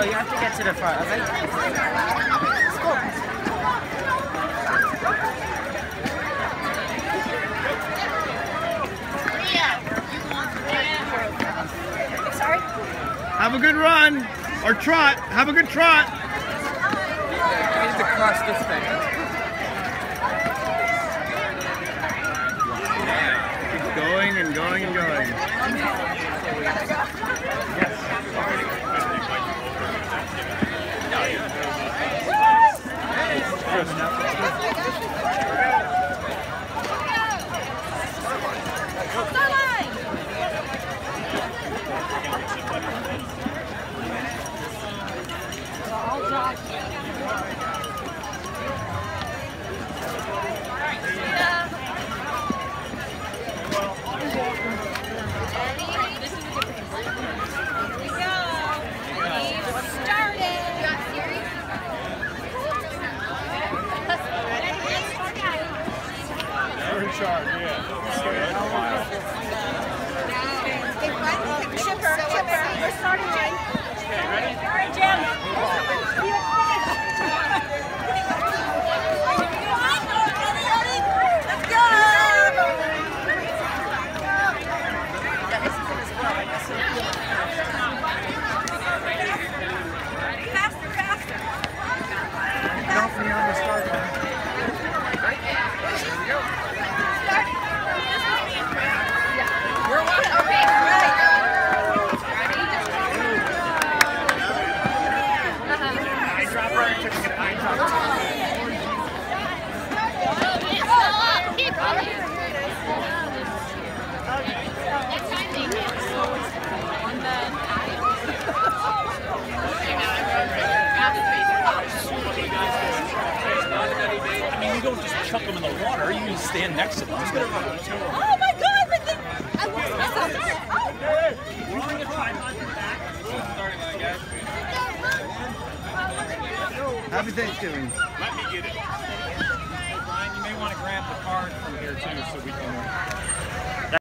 go. You have to get to the front. Okay? Let's go. Sorry? Have a good run. Or trot. Have a good trot. I need to cross this thing. Keep going and going and going. Yes. You don't just chuck them in the water, you stand next to them. Oh my god, but then I lost myself. We're only going to try on the back. Happy Thanksgiving. Let me get it. Ryan, you may want to grab the card from here too so we can...